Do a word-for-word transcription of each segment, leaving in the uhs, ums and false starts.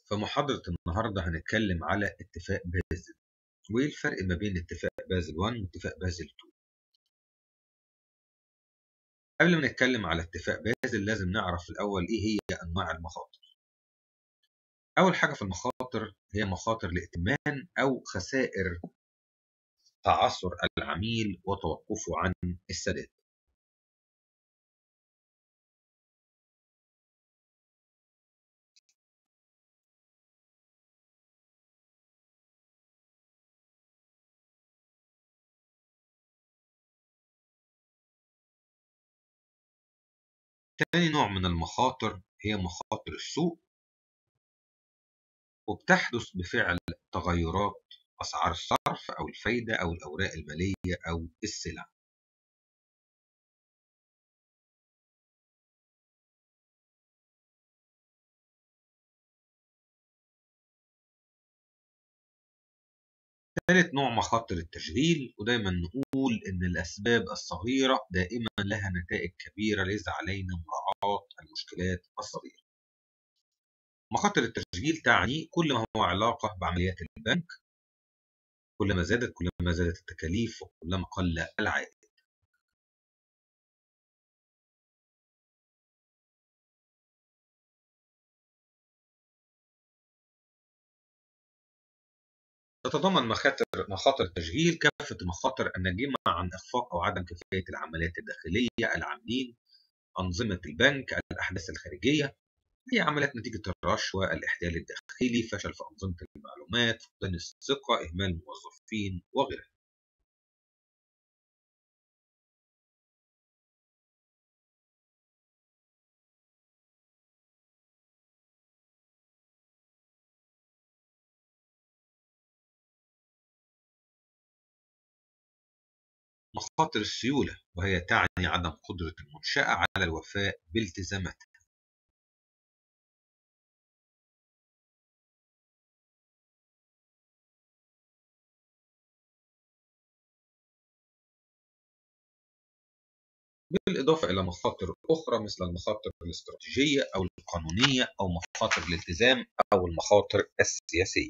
في محاضرة النهاردة هنتكلم على اتفاق بازل، وإيه الفرق ما بين اتفاق بازل واحد واتفاق بازل اتنين. قبل ما نتكلم على اتفاق بازل لازم نعرف الأول إيه هي أنواع المخاطر. أول حاجة في المخاطر هي مخاطر الائتمان أو خسائر تعثر العميل وتوقفه عن السداد. تاني نوع من المخاطر هي مخاطر السوق، وبتحدث بفعل تغيرات أسعار الصرف أو الفايدة أو الأوراق المالية أو السلع. ثالث نوع مخاطر التشغيل، ودايما نقول إن الأسباب الصغيرة دائما لها نتائج كبيرة، لذا علينا مراعاة المشكلات الصغيرة. مخاطر التشغيل تعني كل ما هو علاقة بعمليات البنك، كلما زادت كلما زادت التكاليف وكلما قل العائد. تتضمن مخاطر مخاطر التشغيل كافة المخاطر الناجمة عن إخفاق أو عدم كفاية العمليات الداخلية، العاملين، أنظمة البنك، الأحداث الخارجية، هي عمليات نتيجة الرشوة، الاحتيال الداخلي، فشل في أنظمة المعلومات، فقدان الثقة، إهمال الموظفين وغيرها. مخاطر السيولة، وهي تعني عدم قدرة المنشأة على الوفاء بالتزاماتها. بالإضافة إلى مخاطر أخرى مثل المخاطر الاستراتيجية أو القانونية أو مخاطر الالتزام أو المخاطر السياسية.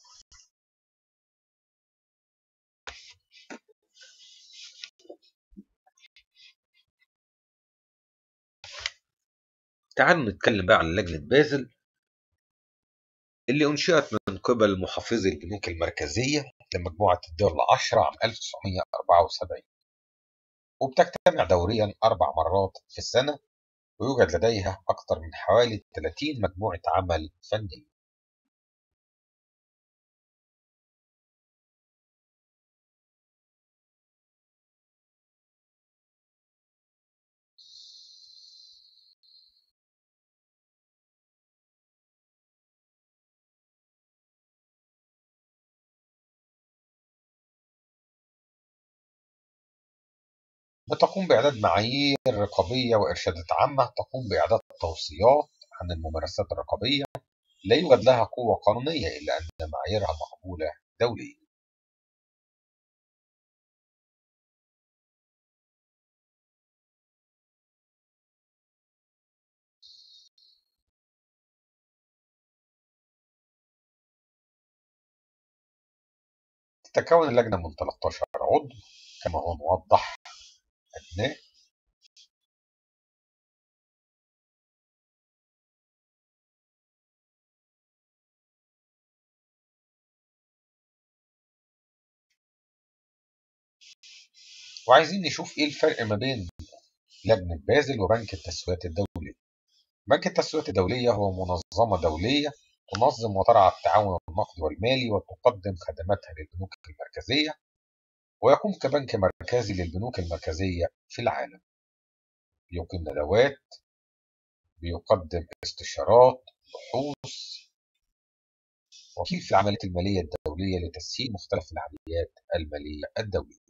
تعالوا نتكلم بقى عن لجنة بازل اللي أنشئت من قبل محافظي البنوك المركزية لمجموعة الدول العشرة عام ألف وتسعمائة وأربعة وسبعين، وبتجتمع دوريا أربع مرات في السنة، ويوجد لديها أكثر من حوالي ثلاثين مجموعة عمل فنية. بتقوم بإعداد معايير رقابية وإرشادات عامة، تقوم بإعداد توصيات عن الممارسات الرقابية، لا يوجد لها قوة قانونية إلا أن معاييرها مقبولة دوليا. تتكون اللجنة من ثلاثة عشر عضو كما هو موضح أبناء. وعايزين نشوف إيه الفرق ما بين لجنة بازل وبنك التسويات الدولي. بنك التسويات الدولية هو منظمة دولية تنظم وترعى التعاون النقدي والمالي وتقدم خدماتها للبنوك المركزية، ويقوم كبنك مركزي للبنوك المركزية في العالم. بيقيم ندوات، بيقدم استشارات، بحوث، وكيل في العمليات المالية الدولية لتسهيل مختلف العمليات المالية الدولية.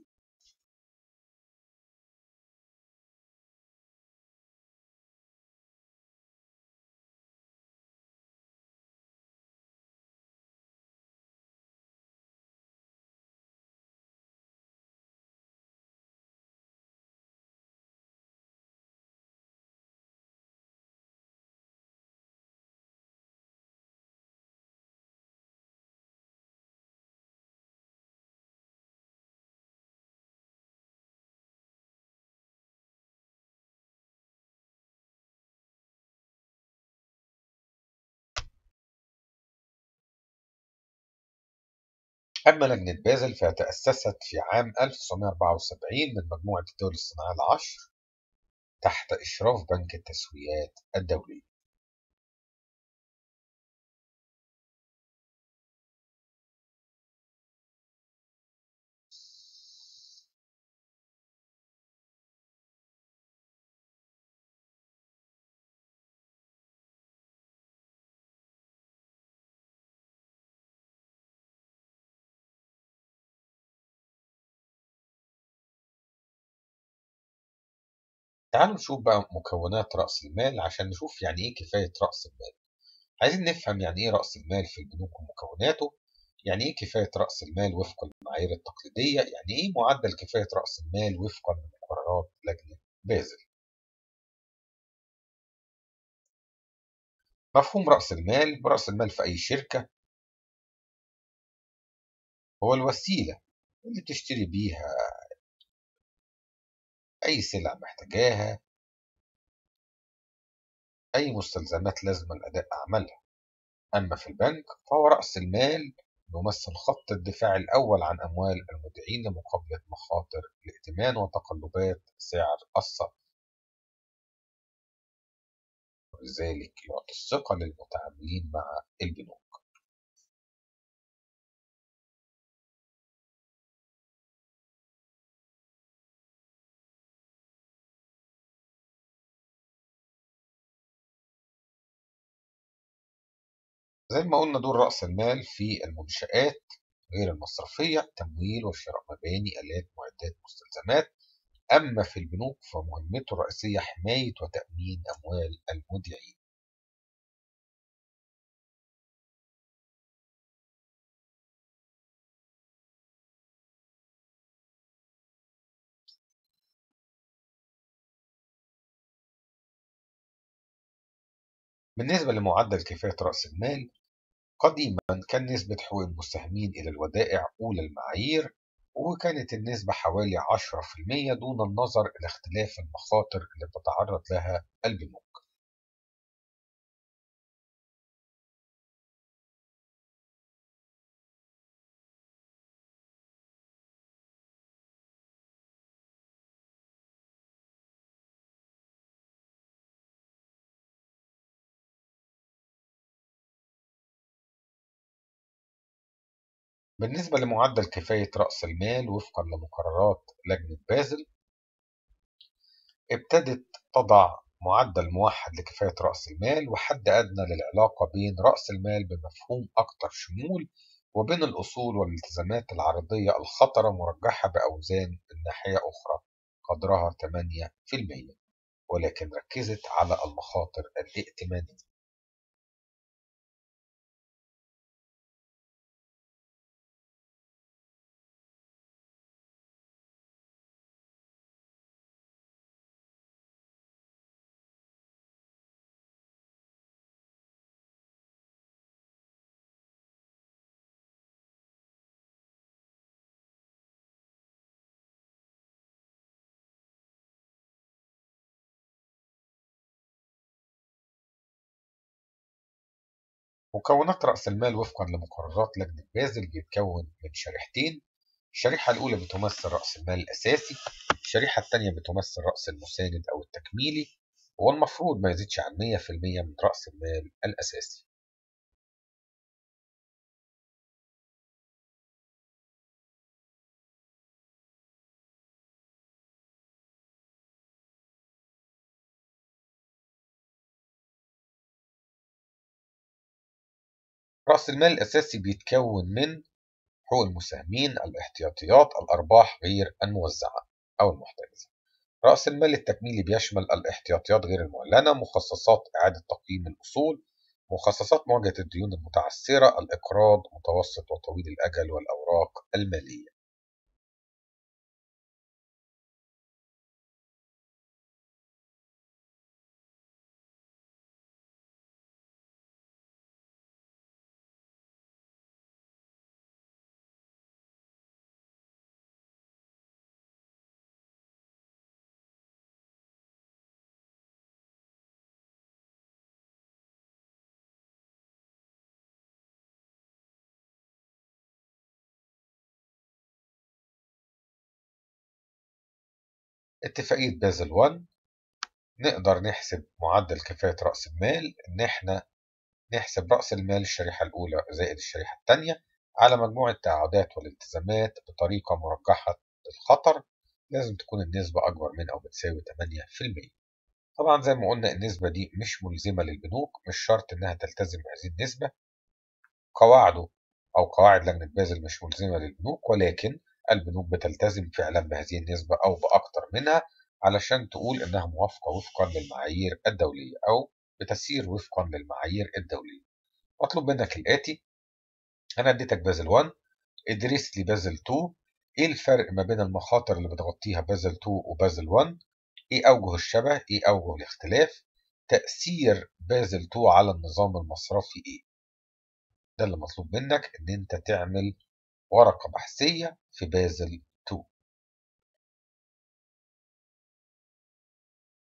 أما لجنة بازل فتأسست في عام ألف وتسعمائة وأربعة وسبعين من مجموعة الدول الصناعية العشر تحت إشراف بنك التسويات الدولي. تعالوا نشوف بقى مكونات رأس المال عشان نشوف يعني إيه كفاية رأس المال. عايزين نفهم يعني إيه رأس المال في البنوك ومكوناته، يعني إيه كفاية رأس المال وفقا للمعايير التقليدية، يعني إيه معدل كفاية رأس المال وفقا لمقررات لجنة بازل. مفهوم رأس المال: رأس المال في أي شركة هو الوسيلة اللي بتشتري بيها أي سلعة محتاجاها، أي مستلزمات لازمة لأداء أعمالها. أما في البنك فهو رأس المال يمثل خط الدفاع الأول عن أموال المودعين لمقابلة مخاطر الائتمان وتقلبات سعر الصرف، ولذلك يعطي الثقة للمتعاملين مع البنوك. زي ما قلنا دور رأس المال في المنشآت غير المصرفية: تمويل وشراء مباني، آلات، معدات، مستلزمات. أما في البنوك فمهمته الرئيسية حماية وتأمين أموال المودعين. بالنسبة لمعدل كفاية رأس المال، قديما كان نسبة حقوق المساهمين إلى الودائع أولى المعايير، وكانت النسبة حوالي عشرة في المية دون النظر إلى اختلاف المخاطر اللي بتتعرض لها البنوك. بالنسبة لمعدل كفاية رأس المال وفقا لمقررات لجنة بازل، ابتدت تضع معدل موحد لكفاية رأس المال وحد أدنى للعلاقة بين رأس المال بمفهوم أكثر شمول وبين الأصول والالتزامات العرضية الخطرة مرجحة بأوزان الناحية أخرى قدرها ثمانية في المية، ولكن ركزت على المخاطر الائتمانية. مكونات رأس المال وفقا لمقررات لجنة بازل بيتكون من شريحتين: الشريحة الأولى بتمثل رأس المال الأساسي، الشريحة الثانية بتمثل رأس المساند أو التكميلي، والمفروض ما يزيدش عن مية في المية من رأس المال الأساسي. رأس المال الأساسي بيتكون من حقوق المساهمين، الاحتياطيات، الأرباح غير الموزعة أو المحتجزة. رأس المال التكميلي بيشمل الاحتياطيات غير المعلنة، مخصصات إعادة تقييم الأصول، مخصصات مواجهة الديون المتعثرة، الإقراض متوسط وطويل الأجل، والأوراق المالية. اتفاقية بازل واحد نقدر نحسب معدل كفاءة رأس المال، إن إحنا نحسب رأس المال الشريحة الأولى زائد الشريحة الثانية على مجموع التعهدات والالتزامات بطريقة مرجحة الخطر. لازم تكون النسبة أكبر من أو بتساوي ثمانية في المية. طبعا زي ما قلنا النسبة دي مش ملزمة للبنوك، مش شرط إنها تلتزم بهذه النسبة. قواعده أو قواعد لجنة بازل مش ملزمة للبنوك، ولكن البنوك بتلتزم فعلا بهذه النسبة أو بأكتر منها علشان تقول إنها موافقة وفقا للمعايير الدولية أو بتسير وفقا للمعايير الدولية. مطلوب منك الآتي: أنا اديتك بازل واحد، ادرس لي بازل اتنين. إيه الفرق ما بين المخاطر اللي بتغطيها بازل اتنين وبازل واحد؟ إيه أوجه الشبه؟ إيه أوجه الاختلاف؟ تأثير بازل اتنين على النظام المصرفي إيه؟ ده اللي مطلوب منك، إن أنت تعمل ورقة بحثية في بازل